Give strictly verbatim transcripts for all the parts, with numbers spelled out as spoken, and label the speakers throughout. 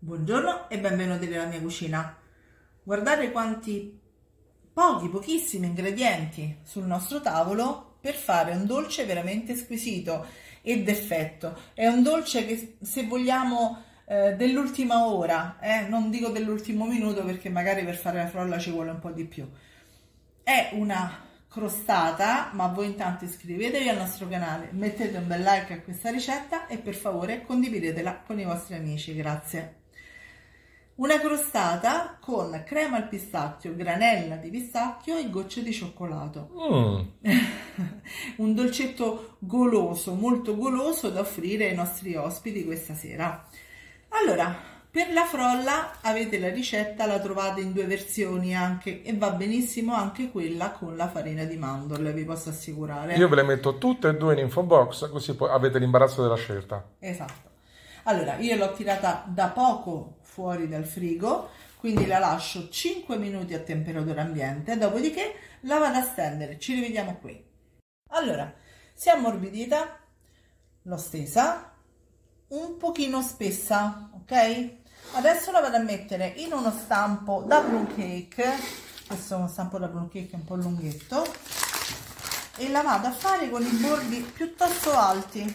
Speaker 1: Buongiorno e benvenuti nella mia cucina. Guardate quanti pochi, pochissimi ingredienti sul nostro tavolo per fare un dolce veramente squisito ed effetto. È un dolce che, se vogliamo, eh, dell'ultima ora, eh, non dico dell'ultimo minuto perché magari per fare la frolla ci vuole un po' di più. È una crostata, ma voi intanto iscrivetevi al nostro canale, mettete un bel like a questa ricetta e per favore condividetela con i vostri amici, grazie. Una crostata con crema al pistacchio, granella di pistacchio e gocce di cioccolato. Mm. Un dolcetto goloso, molto goloso da offrire ai nostri ospiti questa sera. Allora, per la frolla avete la ricetta, la trovate in due versioni anche e va benissimo anche quella con la farina di mandorle, vi posso assicurare.
Speaker 2: Io ve le metto tutte e due in info box, così poi avete l'imbarazzo della scelta.
Speaker 1: Esatto. Allora, io l'ho tirata da poco fuori dal frigo, quindi la lascio cinque minuti a temperatura ambiente, dopodiché la vado a stendere. Ci rivediamo qui. Allora, si è ammorbidita, l'ho stesa, un pochino spessa, ok? Adesso la vado a mettere in uno stampo da plum cake, questo è uno stampo da plum cake un po' lunghetto, e la vado a fare con i bordi piuttosto alti.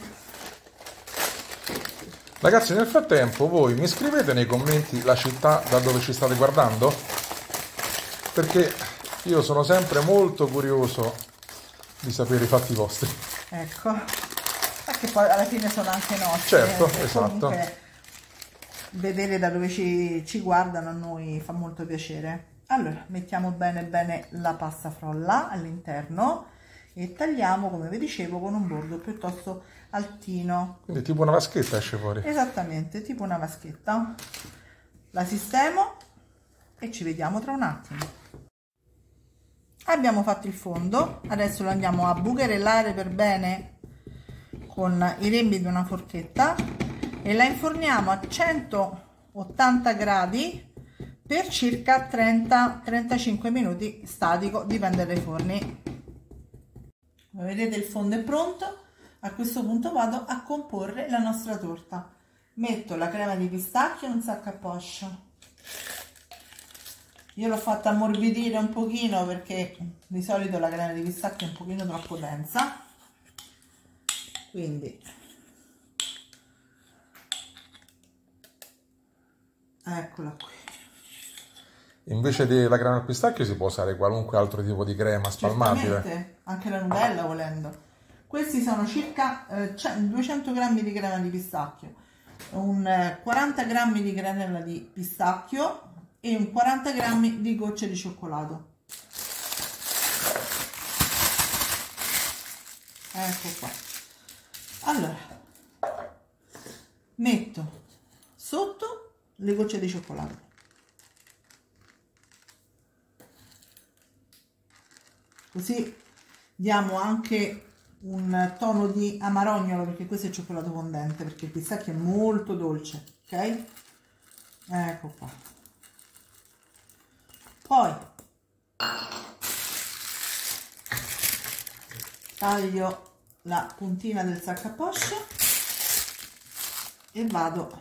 Speaker 2: Ragazzi, nel frattempo voi mi scrivete nei commenti la città da dove ci state guardando, perché io sono sempre molto curioso di sapere i fatti vostri.
Speaker 1: Ecco, perché poi alla fine sono anche nostri.
Speaker 2: Certo,
Speaker 1: eh,
Speaker 2: esatto.
Speaker 1: Vedere da dove ci, ci guardano a noi fa molto piacere. Allora, mettiamo bene bene la pasta frolla all'interno e tagliamo, come vi dicevo, con un bordo piuttosto altino.
Speaker 2: Quindi tipo una vaschetta esce fuori.
Speaker 1: Esattamente, tipo una vaschetta. La sistemo e ci vediamo tra un attimo. Abbiamo fatto il fondo, adesso lo andiamo a bucherellare per bene con i lembi di una forchetta e la inforniamo a centottanta gradi per circa trenta trentacinque minuti statico, dipende dai forni. Come vedete il fondo è pronto. A questo punto vado a comporre la nostra torta. Metto la crema di pistacchio in un sacco a poscio. Io l'ho fatta ammorbidire un pochino perché di solito la crema di pistacchio è un pochino troppo densa. Quindi eccola qui.
Speaker 2: Invece della crema al pistacchio si può usare qualunque altro tipo di crema spalmabile.
Speaker 1: Certamente, anche la Nutella volendo. Questi sono circa eh, duecento grammi di crema di pistacchio, un eh, quaranta grammi di granella di pistacchio e un quaranta grammi di gocce di cioccolato. Ecco qua. Allora, metto sotto le gocce di cioccolato. Così diamo anche un tono di amarognolo, perché questo è cioccolato fondente, perché il pistacchio è molto dolce, ok? Ecco qua. Poi taglio la puntina del sacco a poscio e vado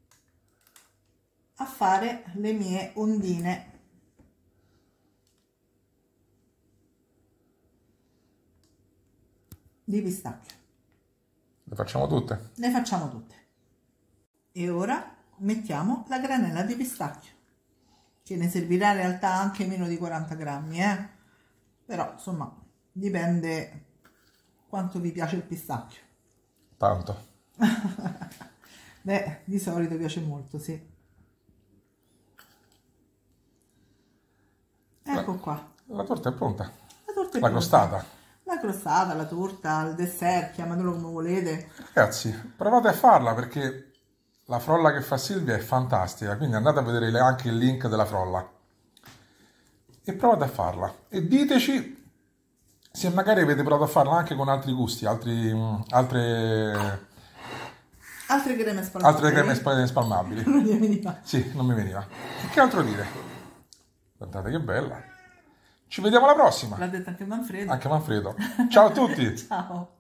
Speaker 1: a fare le mie ondine. Di pistacchio.
Speaker 2: Le facciamo tutte?
Speaker 1: Le facciamo tutte. E ora mettiamo la granella di pistacchio, che ne servirà in realtà anche meno di quaranta grammi, eh? Però insomma dipende quanto vi piace il pistacchio.
Speaker 2: Tanto.
Speaker 1: Beh, di solito piace molto, sì. Ecco qua.
Speaker 2: La torta è pronta.
Speaker 1: La torta è
Speaker 2: la
Speaker 1: pronta.
Speaker 2: crostata.
Speaker 1: La crostata, la torta, il dessert, chiamatelo come volete.
Speaker 2: Ragazzi, provate a farla perché la frolla che fa Silvia è fantastica, quindi andate a vedere anche il link della frolla e provate a farla e diteci se magari avete provato a farla anche con altri gusti, altri, altre,
Speaker 1: altre creme spalmabili.
Speaker 2: Altre creme spalmabili.
Speaker 1: Non mi veniva.
Speaker 2: Sì, non mi veniva. E che altro dire? Guardate che bella. Ci vediamo alla prossima.
Speaker 1: L'ha detto anche Manfredo.
Speaker 2: Anche Manfredo. Ciao a tutti.
Speaker 1: Ciao.